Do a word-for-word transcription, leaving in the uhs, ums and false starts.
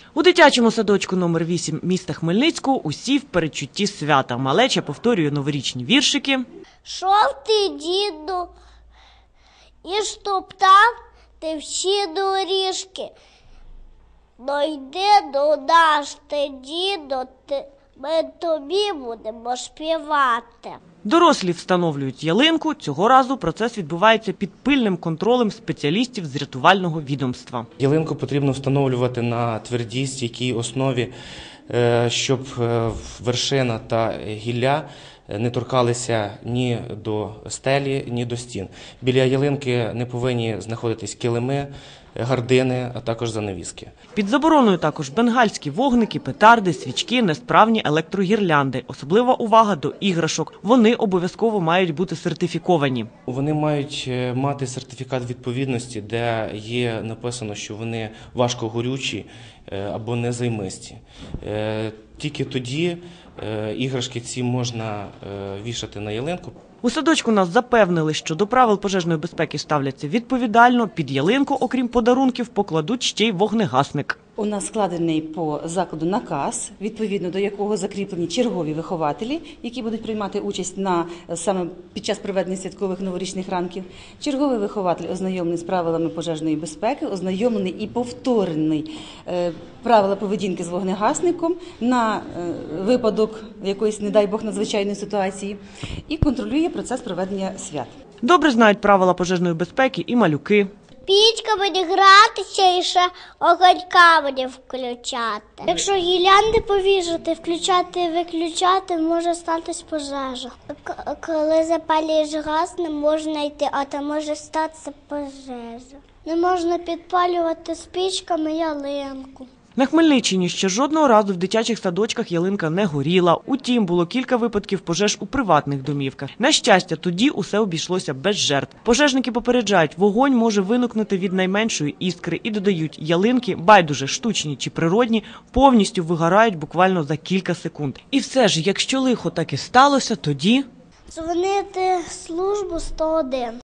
У дитячому садочку номер вісім міста Хмельницького усі в передчутті свята. Малеча повторює новорічні віршики. Шов ти, діду, і штоптав ти всі доріжки. Но йди до нас, ти, діду, ти, ми тобі будемо співати. Дорослі встановлюють ялинку. Цього разу процес відбувається під пильним контролем спеціалістів з рятувального відомства. Ялинку потрібно встановлювати на твердій, стійкій основі, щоб вершина та гілля не торкалися ні до стелі, ні до стін. Біля ялинки не повинні знаходитись килими, гардини, а також занавіски. Під забороною також бенгальські вогники, петарди, свічки, несправні електрогірлянди. Особлива увага до іграшок. Вони обов'язково мають бути сертифіковані. Вони мають мати сертифікат відповідності, де є написано, що вони важкогорючі або незаймисті. Тільки тоді іграшки ці можна вішати на ялинку. У садочку нас запевнили, що до правил пожежної безпеки ставляться відповідально. Під ялинку, окрім подарунків, покладуть ще й вогнегасник. У нас складений по закладу наказ, відповідно до якого закріплені чергові вихователі, які будуть приймати участь на, саме під час проведення святкових новорічних ранків. Черговий вихователь ознайомлений з правилами пожежної безпеки, ознайомлений і повторений е, правила поведінки з вогнегасником на е, випадок якоїсь, не дай Бог, надзвичайної ситуації і контролює процес проведення свят. Добре знають правила пожежної безпеки і малюки. Пічка буде гратися і ще огонька буде включати. Якщо гірлянди повішати, включати і виключати, може статись пожежа. К- коли запалюєш газ, не можна йти, а то може статися пожежа. Не можна підпалювати спичками ялинку. На Хмельниччині ще жодного разу в дитячих садочках ялинка не горіла. Утім, було кілька випадків пожеж у приватних домівках. На щастя, тоді усе обійшлося без жертв. Пожежники попереджають, вогонь може виникнути від найменшої іскри і додають, ялинки, байдуже штучні чи природні, повністю вигорають буквально за кілька секунд. І все ж, якщо лихо так і сталося, тоді... Дзвонити службу сто один.